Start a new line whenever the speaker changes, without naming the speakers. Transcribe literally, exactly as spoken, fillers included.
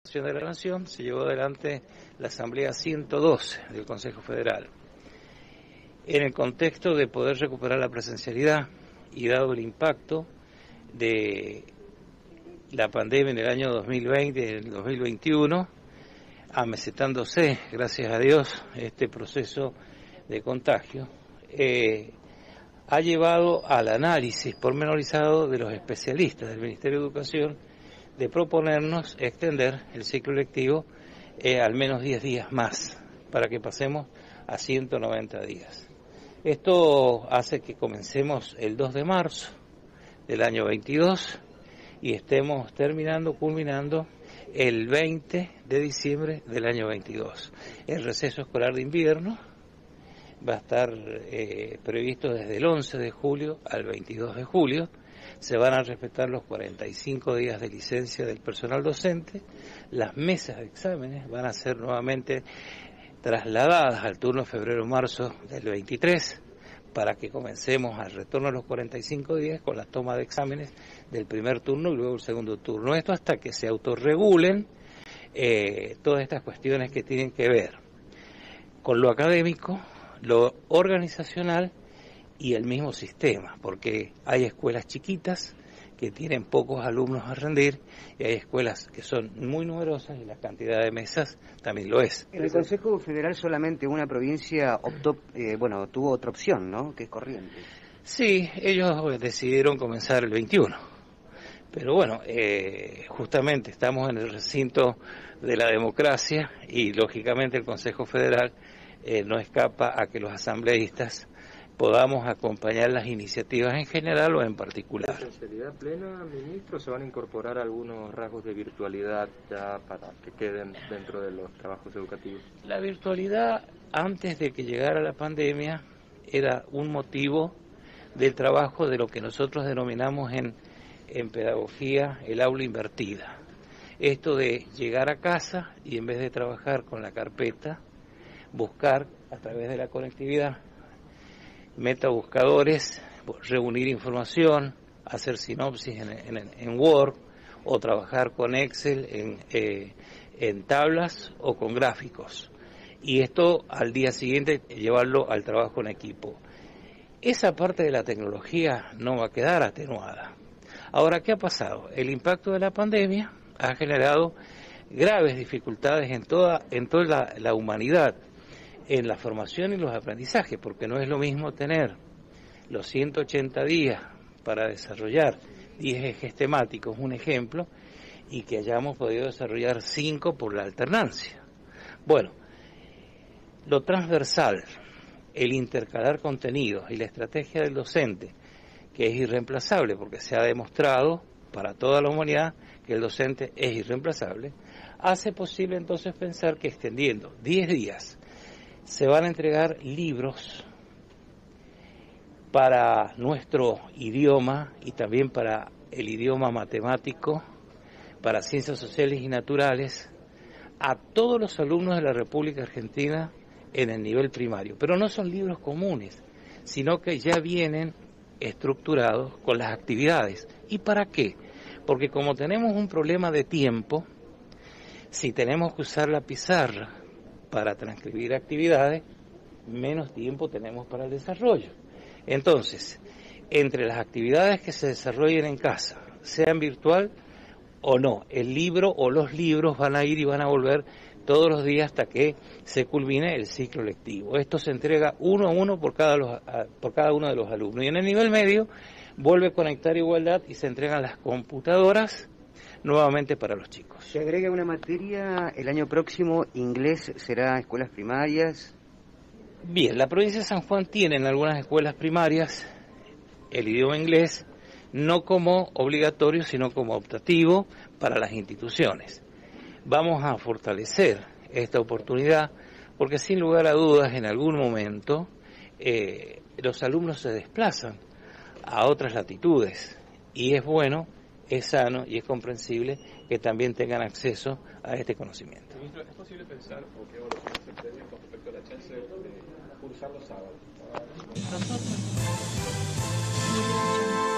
de la Nación se llevó adelante la Asamblea ciento doce del Consejo Federal. En el contexto de poder recuperar la presencialidad y dado el impacto de la pandemia en el año dos mil veinte y el dos mil veintiuno, amesetándose, gracias a Dios, este proceso de contagio, eh, ha llevado al análisis pormenorizado de los especialistas del Ministerio de Educación de proponernos extender el ciclo lectivo eh, al menos diez días más, para que pasemos a ciento noventa días. Esto hace que comencemos el dos de marzo del año veintidós y estemos terminando, culminando el veinte de diciembre del año veintidós. El receso escolar de invierno va a estar eh, previsto desde el once de julio al veintidós de julio. Se van a respetar los cuarenta y cinco días de licencia del personal docente. Las mesas de exámenes van a ser nuevamente trasladadas al turno febrero-marzo del veintitrés para que comencemos al retorno a los cuarenta y cinco días con la toma de exámenes del primer turno y luego el segundo turno. Esto hasta que se autorregulen eh, todas estas cuestiones que tienen que ver con lo académico, lo organizacional y el mismo sistema, porque hay escuelas chiquitas que tienen pocos alumnos a rendir y hay escuelas que son muy numerosas y la cantidad de mesas también lo es.
En el Consejo Federal solamente una provincia optó, eh, bueno, tuvo otra opción, ¿no?, que es Corrientes.
Sí, ellos decidieron comenzar el veintiuno, pero bueno, eh, justamente estamos en el recinto de la democracia y lógicamente el Consejo Federal eh, no escapa a que los asambleístas podamos acompañar las iniciativas en general o en particular.
¿En sinceridad plena, ministro, se van a incorporar algunos rasgos de virtualidad ya para que queden dentro de los trabajos educativos?
La virtualidad, antes de que llegara la pandemia, era un motivo del trabajo de lo que nosotros denominamos en, en pedagogía el aula invertida. Esto de llegar a casa y en vez de trabajar con la carpeta, buscar a través de la conectividad metabuscadores, reunir información, hacer sinopsis en, en, en Word o trabajar con Excel en, eh, en tablas o con gráficos. Y esto al día siguiente llevarlo al trabajo en equipo. Esa parte de la tecnología no va a quedar atenuada. Ahora, ¿qué ha pasado? El impacto de la pandemia ha generado graves dificultades en toda, en toda la, la humanidad, en la formación y los aprendizajes, porque no es lo mismo tener los ciento ochenta días para desarrollar diez ejes temáticos, un ejemplo, y que hayamos podido desarrollar cinco por la alternancia. Bueno, lo transversal, el intercalar contenidos y la estrategia del docente, que es irreemplazable, porque se ha demostrado para toda la humanidad que el docente es irreemplazable, hace posible entonces pensar que extendiendo diez días se van a entregar libros para nuestro idioma y también para el idioma matemático, para ciencias sociales y naturales, a todos los alumnos de la República Argentina en el nivel primario. Pero no son libros comunes, sino que ya vienen estructurados con las actividades. ¿Y para qué? Porque como tenemos un problema de tiempo, si tenemos que usar la pizarra para transcribir actividades, menos tiempo tenemos para el desarrollo. Entonces, entre las actividades que se desarrollen en casa, sean virtual o no, el libro o los libros van a ir y van a volver todos los días hasta que se culmine el ciclo lectivo. Esto se entrega uno a uno por cada, los, por cada uno de los alumnos. Y en el nivel medio vuelve a conectar igualdad y se entregan las computadoras nuevamente para los chicos.
Se agrega una materia, el año próximo inglés será escuelas primarias.
Bien, la provincia de San Juan tiene en algunas escuelas primarias el idioma inglés, no como obligatorio, sino como optativo para las instituciones. Vamos a fortalecer esta oportunidad porque sin lugar a dudas en algún momento eh, los alumnos se desplazan a otras latitudes y es bueno, es sano y es comprensible que también tengan acceso a este conocimiento.
Ministro, ¿es posible pensar o qué evaluaciones se tienen con respecto a la chance de cursar los sábados?
Nosotros.